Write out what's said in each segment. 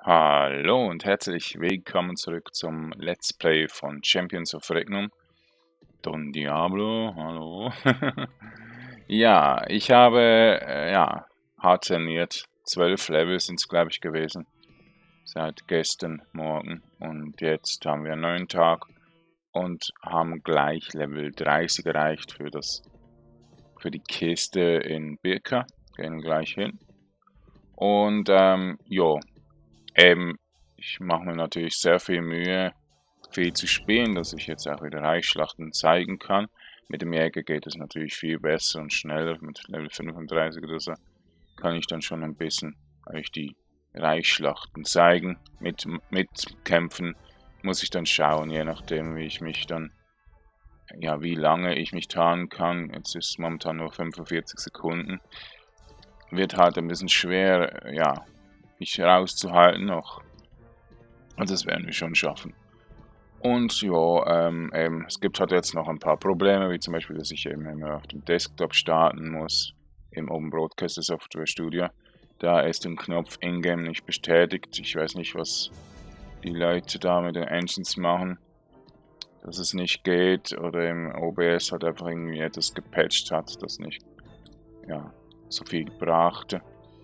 Hallo und herzlich willkommen zurück zum Let's Play von Champions of Regnum. Don Diablo, hallo. Ja, ich habe, hart trainiert. 12 Level sind es, glaube ich, gewesen. Seit gestern Morgen. Und jetzt haben wir einen neuen Tag und haben gleich Level 30 erreicht für die Kiste in Birka. Gehen gleich hin. Und, eben, ich mache mir natürlich sehr viel Mühe, viel zu spielen, dass ich jetzt auch wieder Reichsschlachten zeigen kann. Mit dem Jäger geht es natürlich viel besser und schneller. Mit Level 35 oder so kann ich dann schon ein bisschen euch die Reichsschlachten zeigen. Mit Kämpfen muss ich dann schauen, je nachdem, wie ich mich dann, ja, wie lange ich mich tarnen kann. Jetzt ist es momentan nur 45 Sekunden. Wird halt ein bisschen schwer, ja, mich rauszuhalten noch. Und das werden wir schon schaffen. Und ja, es gibt halt jetzt noch ein paar Probleme, wie zum Beispiel, dass ich eben immer auf dem Desktop starten muss, im Open Broadcaster Software Studio. Da ist der Knopf Ingame nicht bestätigt. Ich weiß nicht, was die Leute da mit den Engines machen, dass es nicht geht, oder im OBS halt einfach irgendwie etwas gepatcht hat, das nicht, ja, so viel brachte.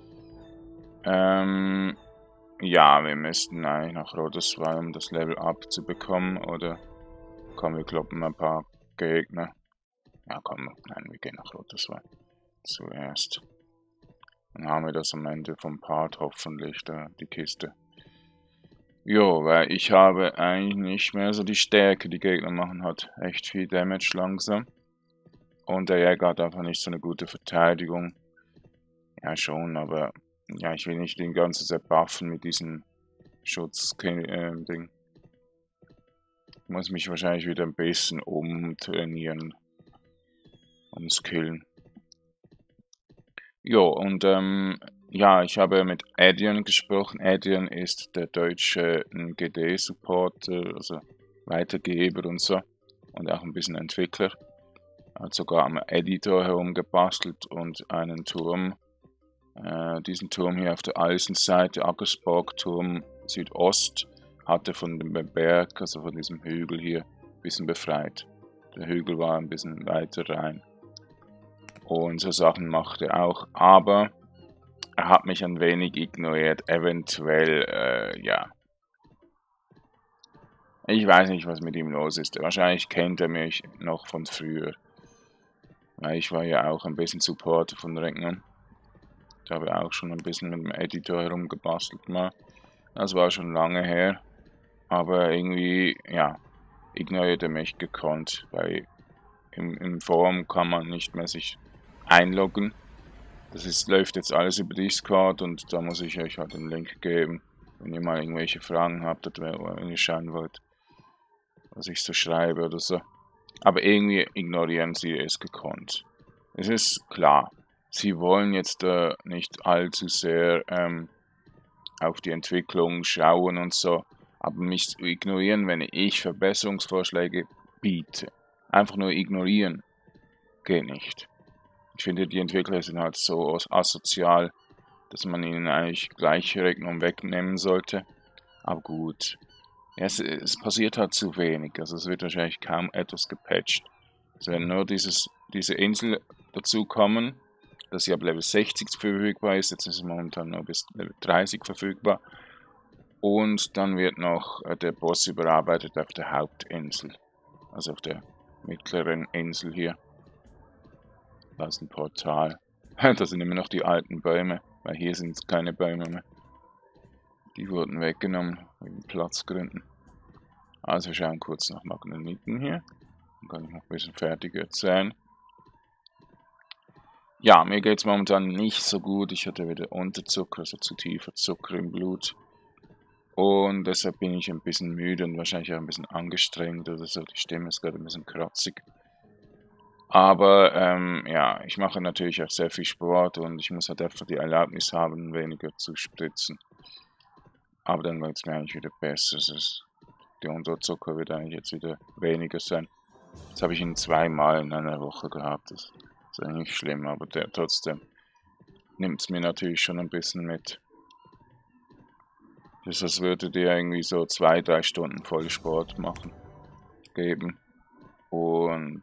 Ja, wir müssten eigentlich nach Rodoswall, um das Level Up zu bekommen, oder komm, wir kloppen ein paar Gegner. Ja, komm, nein, wir gehen nach Rodoswall zuerst. Dann haben wir das am Ende vom Part hoffentlich, da, die Kiste. Jo, weil ich habe eigentlich nicht mehr so die Stärke. Die Gegner machen halt echt viel Damage langsam. Und der Jäger hat einfach nicht so eine gute Verteidigung. Ja, schon, aber ja, ich will nicht den ganzen Set buffen mit diesem Schutz-Ding. Ich muss mich wahrscheinlich wieder ein bisschen umtrainieren, umskillen. Jo, und ja, ich habe mit Adrian gesprochen. Adrian ist der deutsche NGD-Supporter, also Weitergeber und so. Und auch ein bisschen Entwickler. Hat sogar am Editor herumgebastelt und einen Turm. Diesen Turm hier auf der Eisenseite, Ackersborg-Turm Südost, hat er von dem Berg, also von diesem Hügel hier, ein bisschen befreit. Der Hügel war ein bisschen weiter rein. Und so Sachen macht er auch, aber er hat mich ein wenig ignoriert, eventuell, ja. Ich weiß nicht, was mit ihm los ist. Wahrscheinlich kennt er mich noch von früher. Weil ich war ja auch ein bisschen Supporter von Regnum. Ich habe auch schon ein bisschen mit dem Editor herumgebastelt mal. Das war schon lange her. Aber irgendwie, ja, ignoriert er mich gekonnt, weil im Forum kann man nicht mehr sich einloggen. Läuft jetzt alles über Discord und da muss ich euch halt den Link geben, wenn ihr mal irgendwelche Fragen habt oder wenn ihr schauen wollt, was ich so schreibe oder so. Aber irgendwie ignorieren sie es gekonnt. Es ist klar, sie wollen jetzt nicht allzu sehr auf die Entwicklung schauen und so, aber mich zu ignorieren, wenn ich Verbesserungsvorschläge biete. Einfach nur ignorieren, geht nicht. Ich finde, die Entwickler sind halt so asozial, dass man ihnen eigentlich gleich Regnum wegnehmen sollte. Aber gut, ja, es passiert halt zu wenig, also es wird wahrscheinlich kaum etwas gepatcht. Es werden nur diese Insel dazu kommen, dass sie ab Level 60 verfügbar ist, jetzt ist sie momentan nur bis Level 30 verfügbar. Und dann wird noch der Boss überarbeitet auf der Hauptinsel, also auf der mittleren Insel hier. Da ist ein Portal. Da sind immer noch die alten Bäume, weil hier sind keine Bäume mehr. Die wurden weggenommen, wegen Platzgründen. Also wir schauen kurz nach Magnetiten hier. Dann kann ich noch ein bisschen fertig erzählen. Ja, mir geht es momentan nicht so gut. Ich hatte wieder Unterzucker, also zu tiefer Zucker im Blut. Und deshalb bin ich ein bisschen müde und wahrscheinlich auch ein bisschen angestrengt oder so. Die Stimme ist gerade ein bisschen kratzig. Aber ja, ich mache natürlich auch sehr viel Sport und ich muss halt einfach die Erlaubnis haben, weniger zu spritzen. Aber dann wird es mir eigentlich wieder besser. Der Unterzucker wird eigentlich jetzt wieder weniger sein. Das habe ich ihn 2-mal in einer Woche gehabt. Das ist eigentlich nicht schlimm, aber trotzdem nimmt es mir natürlich schon ein bisschen mit. Das würde dir irgendwie so 2, 3 Stunden voll Sport machen, geben. Und,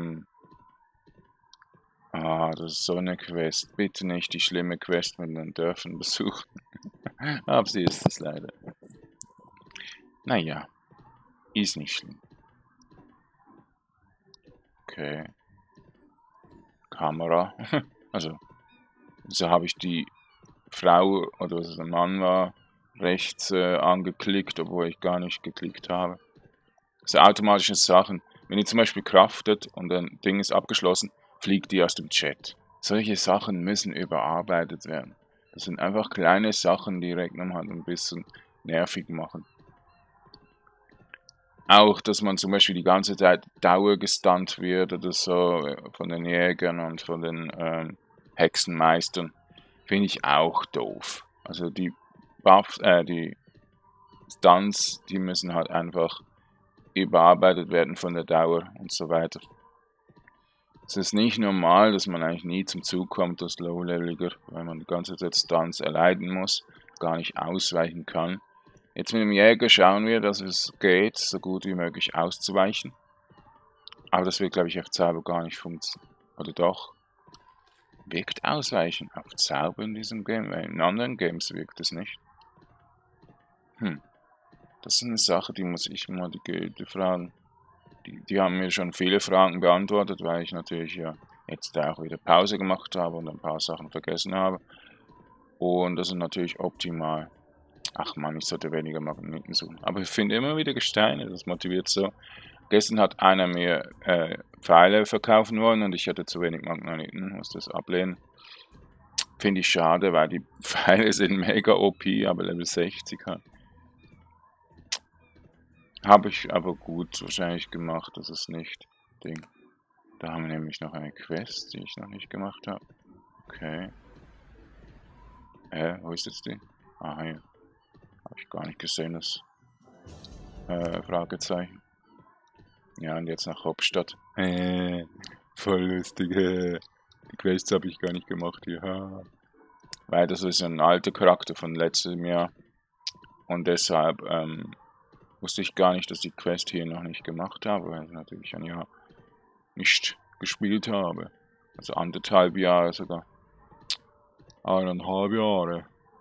das ist so eine Quest. Bitte nicht die schlimme Quest mit den Dörfern besuchen. Aber sie ist es leider. Naja, ist nicht schlimm. Okay. Kamera. Also, so habe ich die Frau oder was es ein Mann war, rechts angeklickt, obwohl ich gar nicht geklickt habe. So automatische Sachen. Wenn ihr zum Beispiel craftet und ein Ding ist abgeschlossen, fliegt die aus dem Chat. Solche Sachen müssen überarbeitet werden. Das sind einfach kleine Sachen, die Regnum halt ein bisschen nervig machen. Auch, dass man zum Beispiel die ganze Zeit dauergestunt wird oder so von den Jägern und von den Hexenmeistern, finde ich auch doof. Also die die Stunts, die müssen halt einfach überarbeitet werden von der Dauer und so weiter. Es ist nicht normal, dass man eigentlich nie zum Zug kommt als Low-Leveliger, weil man die ganze Zeit Stunts erleiden muss, gar nicht ausweichen kann. Jetzt mit dem Jäger schauen wir, dass es geht, so gut wie möglich auszuweichen. Aber das wird, glaube ich, auf Zauber gar nicht funktionieren. Oder doch? Wirkt Ausweichen auf Zauber in diesem Game? Weil in anderen Games wirkt es nicht. Das ist eine Sache, die muss ich mal die Gilde fragen. Die haben mir schon viele Fragen beantwortet, weil ich natürlich ja jetzt auch wieder Pause gemacht habe und ein paar Sachen vergessen habe. Und das ist natürlich optimal. Ach man, ich sollte weniger Magneten suchen. Aber ich finde immer wieder Gesteine, das motiviert so. Gestern hat einer mir Pfeile verkaufen wollen und ich hatte zu wenig Magneten, muss das ablehnen. Finde ich schade, weil die Pfeile sind mega OP, aber Level 60 halt. Habe ich aber gut wahrscheinlich gemacht, das ist nicht Ding. Da haben wir nämlich noch eine Quest, die ich noch nicht gemacht habe. Okay. Wo ist jetzt die? Ah, hier. Habe ich gar nicht gesehen, das Fragezeichen. Ja, und jetzt nach Hauptstadt. Voll lustig. Die Quests habe ich gar nicht gemacht hier. Weil das ist ein alter Charakter von letztem Jahr. Und deshalb wusste ich gar nicht, dass ich die Quest hier noch nicht gemacht habe, weil ich natürlich ein Jahr nicht gespielt habe. Also 1,5 Jahre sogar. 1,5 Jahre.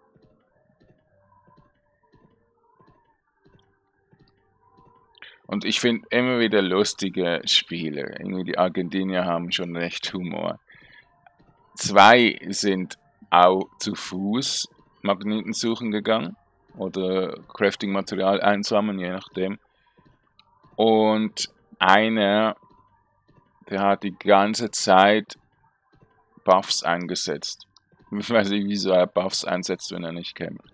Und ich finde immer wieder lustige Spiele. Irgendwie die Argentinier haben schon recht Humor. 2 sind auch zu Fuß Magneten suchen gegangen oder Crafting-Material einsammeln, je nachdem. Und einer, der hat die ganze Zeit Buffs eingesetzt. Ich weiß nicht, wieso er Buffs einsetzt, wenn er nicht kämpft.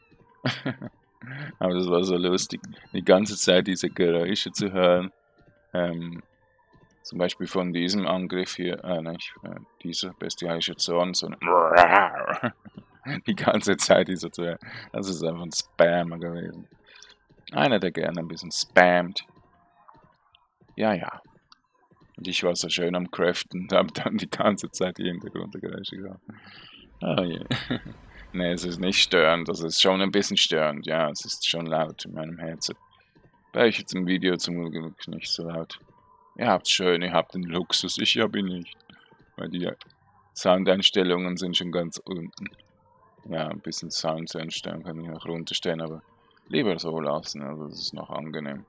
Aber das war so lustig, die ganze Zeit diese Geräusche zu hören. Zum Beispiel von diesem Angriff hier, dieser bestialische Zorn, so ein die ganze Zeit dieser zu hören. Das ist einfach ein Spammer gewesen. Einer, der gerne ein bisschen spammt. Ja, ja. Und ich war so schön am Craften und habe dann die ganze Zeit die Hintergrundgeräusche gehört. Ah, yeah. Ne, es ist nicht störend, das ist schon ein bisschen störend, ja, es ist schon laut in meinem Headset. Bei euch jetzt im Video zum Glück nicht so laut. Ihr habt's schön, ihr habt den Luxus, ich habe ihn nicht. Weil die Soundeinstellungen sind schon ganz unten. Ja, ein bisschen Sound einstellen kann ich noch runterstellen, aber lieber so lassen, also das ist noch angenehm.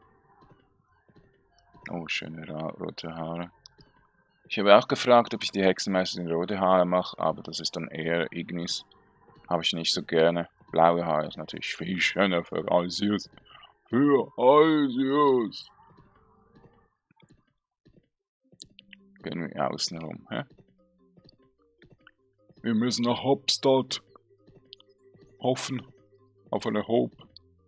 Oh, schöne rote Haare. Ich habe auch gefragt, ob ich die Hexenmeisterin rote Haare mache, aber das ist dann eher Ignis. Habe ich nicht so gerne. Blaue Haare ist natürlich viel schöner für Alsius. Für Alsius! Gehen wir außen rum, hä? Wir müssen nach Hauptstadt. Hoffen. Auf eine Hope.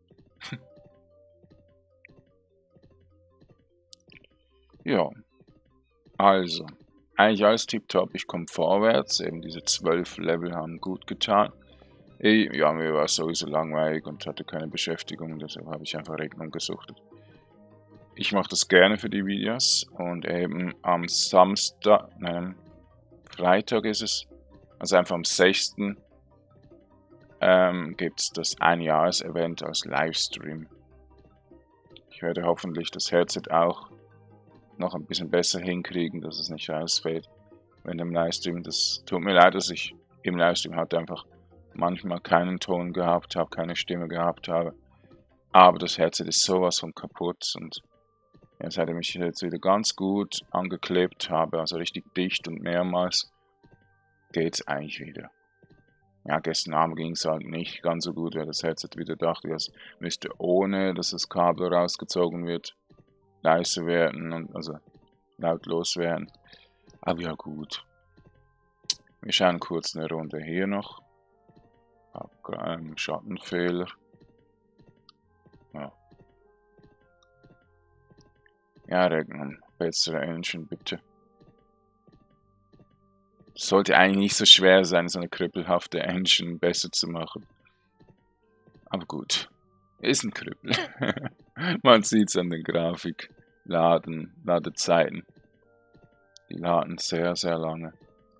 Ja. Also. Eigentlich alles tipptopp. Ich komme vorwärts. Eben diese 12 Level haben gut getan. Ja, mir war es sowieso langweilig und hatte keine Beschäftigung, deshalb habe ich einfach Regnum gesuchtet. Ich mache das gerne für die Videos und eben am Samstag, nein, Freitag ist es, also einfach am 6. gibt es das Einjahres-Event als Livestream. Ich werde hoffentlich das Headset auch noch ein bisschen besser hinkriegen, dass es nicht rausfällt, wenn im Livestream. Das tut mir leid, dass ich im Livestream halt einfach manchmal keinen Ton gehabt habe, keine Stimme gehabt habe. Aber das Headset ist sowas von kaputt und ja, seitdem ich jetzt wieder ganz gut angeklebt habe, also richtig dicht und mehrmals, geht's eigentlich wieder. Ja, gestern Abend ging es halt nicht ganz so gut, weil das Headset wieder dachte, es müsste ohne, dass das Kabel rausgezogen wird, leise werden und also lautlos werden. Aber ja gut. Wir schauen kurz eine Runde hier noch. Schattenfehler. Ja. Ja, Regnum. Bessere Engine, bitte. Sollte eigentlich nicht so schwer sein, so eine krüppelhafte Engine besser zu machen. Aber gut. Ist ein Krüppel. Man sieht es an den Ladezeiten. Die laden sehr, sehr lange.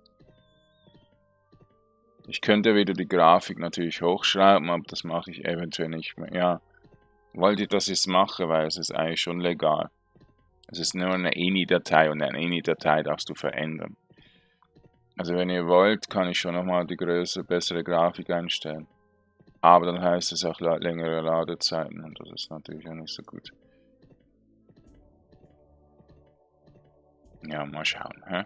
Ich könnte wieder die Grafik natürlich hochschrauben, aber das mache ich eventuell nicht mehr. Ja, wollte ich, dass ich es mache, weil es ist eigentlich schon legal. Es ist nur eine INI-Datei und eine INI-Datei darfst du verändern. Also wenn ihr wollt, kann ich schon nochmal die größere, bessere Grafik einstellen. Aber dann heißt es auch längere Ladezeiten und das ist natürlich auch nicht so gut. Ja, mal schauen. Hä?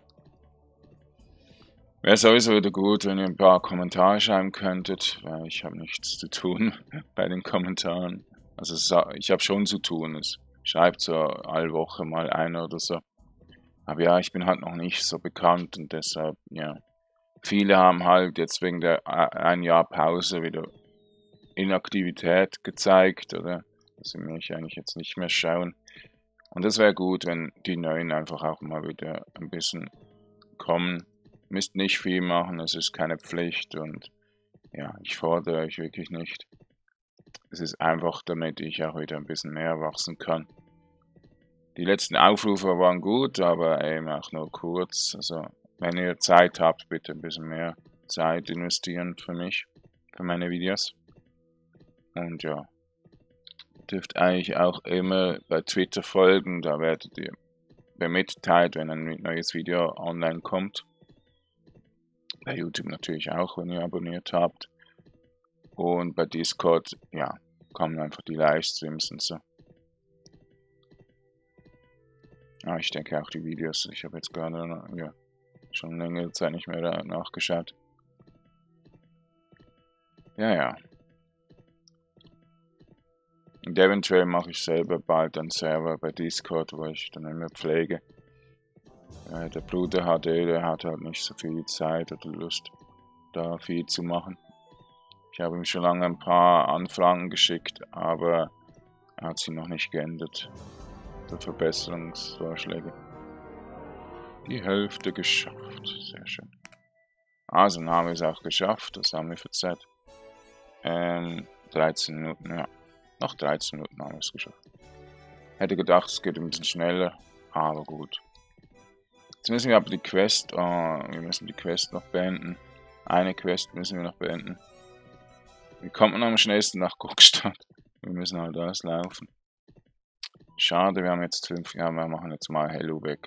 Wäre sowieso wieder gut, wenn ihr ein paar Kommentare schreiben könntet, weil ich habe nichts zu tun bei den Kommentaren. Also ich habe schon zu tun. Es schreibt so alle Woche mal einer oder so. Aber ja, ich bin halt noch nicht so bekannt und deshalb, ja. Viele haben halt jetzt wegen der ein Jahr Pause wieder Inaktivität gezeigt, oder? Dass sie mich eigentlich jetzt nicht mehr schauen. Und es wäre gut, wenn die Neuen einfach auch mal wieder ein bisschen kommen. Müsst nicht viel machen, es ist keine Pflicht und ja, ich fordere euch wirklich nicht. Es ist einfach, damit ich auch wieder ein bisschen mehr wachsen kann. Die letzten Aufrufe waren gut, aber eben auch nur kurz. Also, wenn ihr Zeit habt, bitte ein bisschen mehr Zeit investieren für mich, für meine Videos. Und ja, dürft eigentlich auch immer bei Twitter folgen, da werdet ihr mitteilt, wenn ein neues Video online kommt. Bei YouTube natürlich auch, wenn ihr abonniert habt. Und bei Discord, ja, kommen einfach die Livestreams und so. Ja, ich denke auch die Videos. Ich habe jetzt gerade ja, schon längere Zeit nicht mehr nachgeschaut. Ja. Und eventuell mache ich selber bald einen Server bei Discord, wo ich dann immer pflege. Der Bruder der hat halt nicht so viel Zeit oder Lust, da viel zu machen. Ich habe ihm schon lange ein paar Anfragen geschickt, aber er hat sie noch nicht geändert. Die Verbesserungsvorschläge. Die Hälfte geschafft. Sehr schön. Also, Name ist auch geschafft. Das haben wir für Z. 13 Minuten, ja. Noch 13 Minuten haben wir es geschafft. Hätte gedacht, es geht ein bisschen schneller, aber gut. Jetzt müssen wir aber die Quest, wir müssen die Quest noch beenden. Eine Quest müssen wir noch beenden. Wie kommt man am schnellsten nach Guckstadt? Wir müssen halt auslaufen. Schade, wir haben jetzt 5, ja, wir machen jetzt mal Hello weg.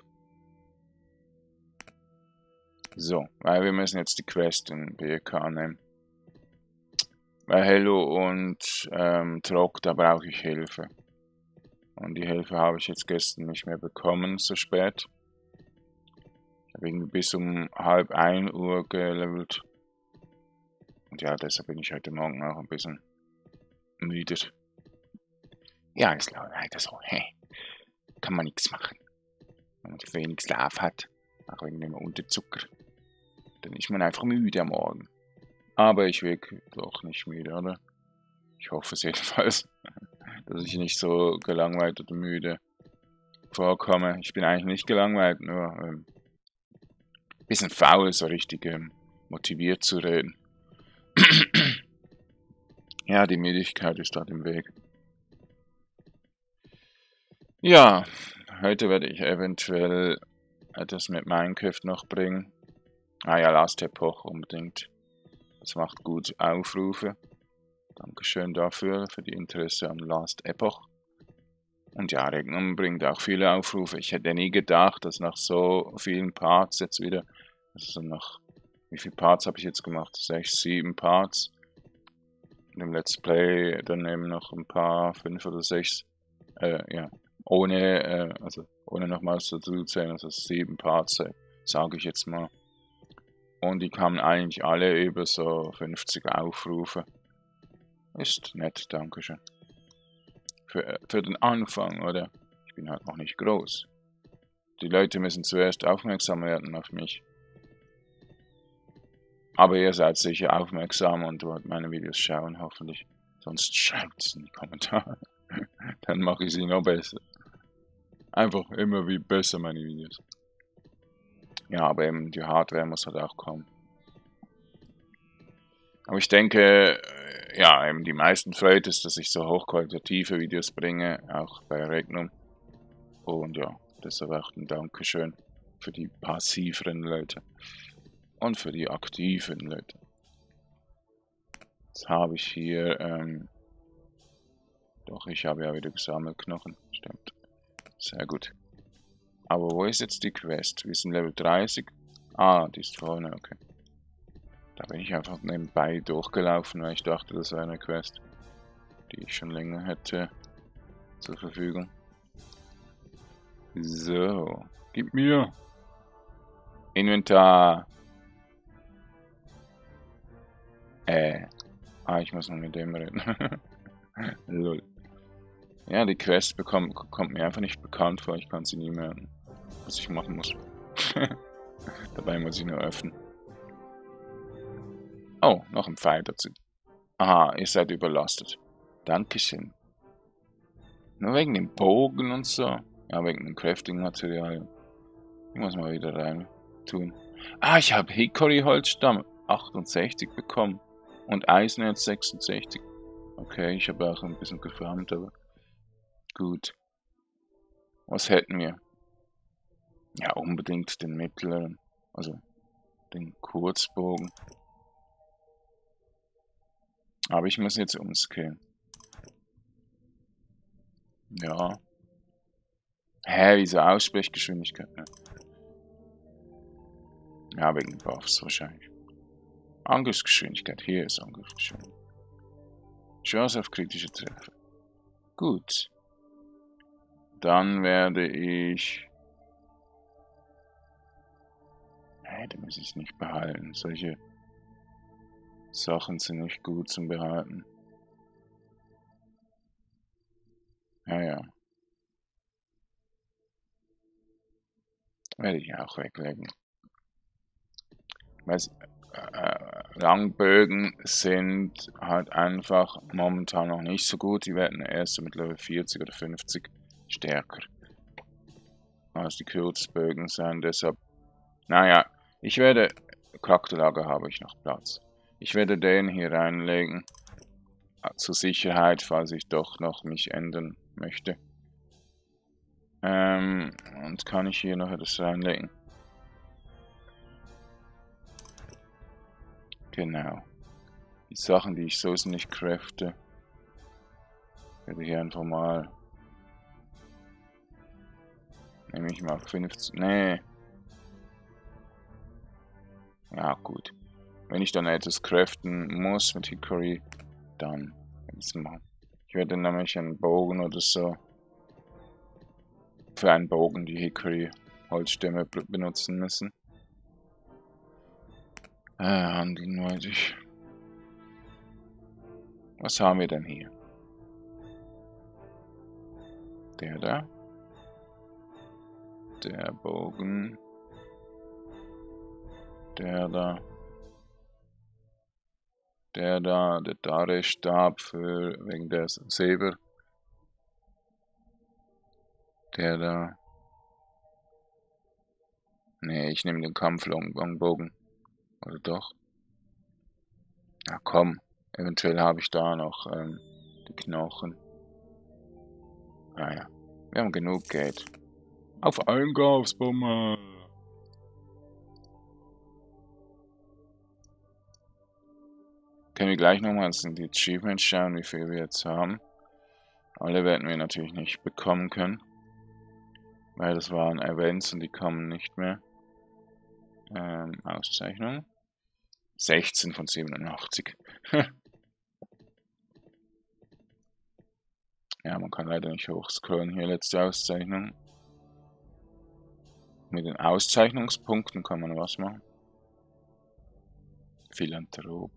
So, weil wir müssen jetzt die Quest in BK nehmen. Bei Hello und Trock, da brauche ich Hilfe. Und die Hilfe habe ich jetzt gestern nicht mehr bekommen, so spät. Ich habe irgendwie bis um 12:30 gelevelt. Und ja, deshalb bin ich heute Morgen auch ein bisschen müde. Ja, ist leider so. Kann man nichts machen. Wenn man wenig Schlaf hat, auch wegen dem Unterzucker, dann ist man einfach müde am Morgen. Aber ich wirke doch nicht müde, oder? Ich hoffe es jedenfalls, dass ich nicht so gelangweilt oder müde vorkomme. Ich bin eigentlich nicht gelangweilt, nur ein bisschen faul, so richtig motiviert zu reden. Ja, die Müdigkeit ist dort im Weg. Ja, heute werde ich eventuell etwas mit Minecraft noch bringen. Ah ja, Last Epoch unbedingt. Das macht gut Aufrufe. Dankeschön dafür, für die Interesse an Last Epoch. Und ja, Regnum bringt auch viele Aufrufe. Ich hätte nie gedacht, dass nach so vielen Parts jetzt wieder, also nach, wie viele Parts habe ich jetzt gemacht? 6, 7 Parts. In dem Let's Play dann eben noch ein paar, 5 oder 6, ja, also ohne nochmals dazu zu zählen, also 7 Parts, sage ich jetzt mal. Und die kamen eigentlich alle über so 50 Aufrufe. Ist nett, dankeschön. Für den Anfang, oder? Ich bin halt noch nicht groß. Die Leute müssen zuerst aufmerksam werden auf mich. Aber ihr seid sicher aufmerksam und wollt meine Videos schauen, hoffentlich. Sonst schreibt es in die Kommentare. Dann mache ich sie noch besser. Einfach immer wie besser meine Videos. Ja, aber eben die Hardware muss halt auch kommen. Aber ich denke, ja, eben die meisten freut es, dass ich so hochqualitative Videos bringe, auch bei Regnum. Und ja, deshalb auch ein Dankeschön für die passiveren Leute. Und für die aktiven Leute. Jetzt habe ich hier, doch, ich habe ja wieder gesammelt Knochen, stimmt. Sehr gut. Aber wo ist jetzt die Quest? Wir sind Level 30. Ah, die ist vorne, okay. Da bin ich einfach nebenbei durchgelaufen, weil ich dachte, das wäre eine Quest, die ich schon länger hätte zur Verfügung. So, gib mir Inventar. Ich muss noch mit dem reden. Lol. Ja, die Quest kommt mir einfach nicht bekannt vor, ich kann sie nie merken, was ich machen muss. Dabei muss ich nur öffnen. Oh, noch ein Pfeil dazu. Aha, ihr seid überlastet. Dankeschön. Nur wegen dem Bogen und so. Ja, wegen dem Crafting-Material. Ich muss mal wieder rein tun. Ah, ich habe Hickory-Holzstamm 68 bekommen. Und Eisenerz 66. Okay, ich habe auch ein bisschen gefarmt, aber gut. Was hätten wir? Ja, unbedingt den mittleren. Also den Kurzbogen. Aber ich muss jetzt umskillen. Ja. Hä, wieso Aussprechgeschwindigkeit? Ne? Ja, wegen Buffs wahrscheinlich. Angriffsgeschwindigkeit. Hier ist Angriffsgeschwindigkeit. Chance auf kritische Treffer. Gut. Dann werde ich... Hey, den muss ich nicht behalten. Solche Sachen sind nicht gut zum Behalten. Ja, ja. Werde ich auch weglegen. Weil Langbögen sind halt einfach momentan noch nicht so gut. Die werden erst mit Level 40 oder 50 stärker als die Kurzbögen sein. Deshalb, naja, ich werde, Charakterlager habe ich noch Platz. Ich werde den hier reinlegen. Zur Sicherheit, falls ich doch noch mich ändern möchte. Und kann ich hier noch etwas reinlegen? Genau. Die Sachen, die ich sowieso nicht crafte, werde ich hier einfach mal... Nehme ich mal 50... Nee. Ja, gut. Wenn ich dann etwas craften muss mit Hickory, dann werde ich es machen. Ich werde nämlich einen Bogen oder so für einen Bogen die Hickory Holzstämme benutzen müssen. Handeln wollte ich. Was haben wir denn hier? Der da. Der Bogen. Der da. Der da. Der Dare-Stab für wegen der Saber. Der da. Nee, ich nehme den Kampflongbogen. Oder doch? Ja, komm. Eventuell habe ich da noch die Knochen. Naja, wir haben genug Geld. Auf Einkaufsbummel! Können wir gleich nochmals in die Achievements schauen, wie viel wir jetzt haben. Alle werden wir natürlich nicht bekommen können. Weil das waren Events und die kommen nicht mehr. Auszeichnung. 16 von 87. Ja, man kann leider nicht hochscrollen. Hier letzte Auszeichnung. Mit den Auszeichnungspunkten kann man was machen. Philanthrop.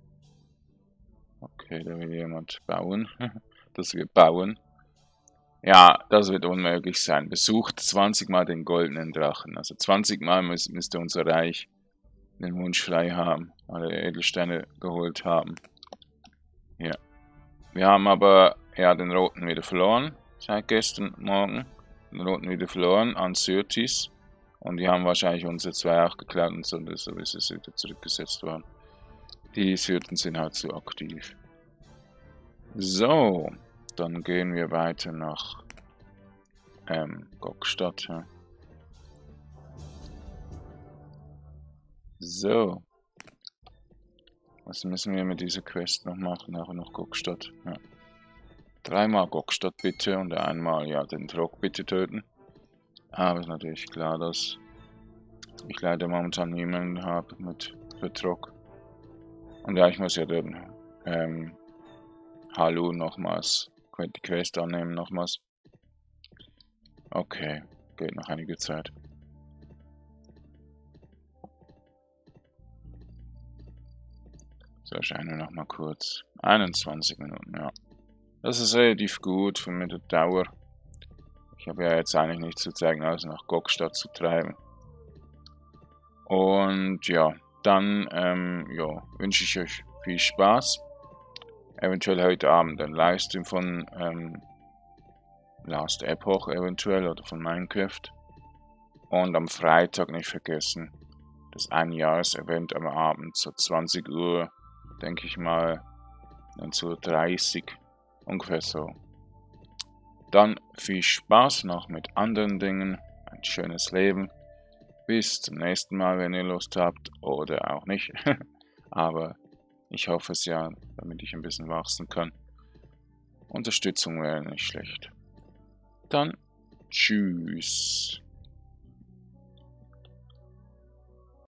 Okay, da will jemand bauen. Dass wir bauen. Ja, das wird unmöglich sein. Besucht 20 Mal den goldenen Drachen. Also 20 Mal müsste unser Reich den Wunsch frei haben. Alle Edelsteine geholt haben. Ja. Wir haben aber ja den roten wieder verloren. Seit gestern Morgen. Den roten wieder verloren an Syrtis. Und die haben wahrscheinlich unsere zwei auch geklaut und so ist es wieder zurückgesetzt worden. Die Syrten sind halt zu aktiv. So, dann gehen wir weiter nach Gokstad. Ja. So. Was müssen wir mit dieser Quest noch machen? Nachher noch Gokstad. Ja. 3-mal Gokstad bitte und einmal ja den Trog bitte töten. Aber ist natürlich klar, dass ich leider momentan niemanden habe für Trog. Und ja, ich muss ja den Hallo nochmals die Quest annehmen nochmals. Okay, geht noch einige Zeit. So, erscheinen wir nochmal kurz. 21 Minuten, ja. Das ist relativ gut für mit der Dauer. Ich habe ja jetzt eigentlich nichts zu zeigen, als nach Gokstad zu treiben. Und ja, dann ja, wünsche ich euch viel Spaß. Eventuell heute Abend ein Livestream von Last Epoch eventuell oder von Minecraft. Und am Freitag nicht vergessen, das Einjahres-Event am Abend, so 20 Uhr, denke ich mal, 19:30 Uhr, ungefähr so. Dann viel Spaß noch mit anderen Dingen, ein schönes Leben. Bis zum nächsten Mal, wenn ihr Lust habt, oder auch nicht. Aber ich hoffe es ja, damit ich ein bisschen wachsen kann. Unterstützung wäre nicht schlecht. Dann tschüss.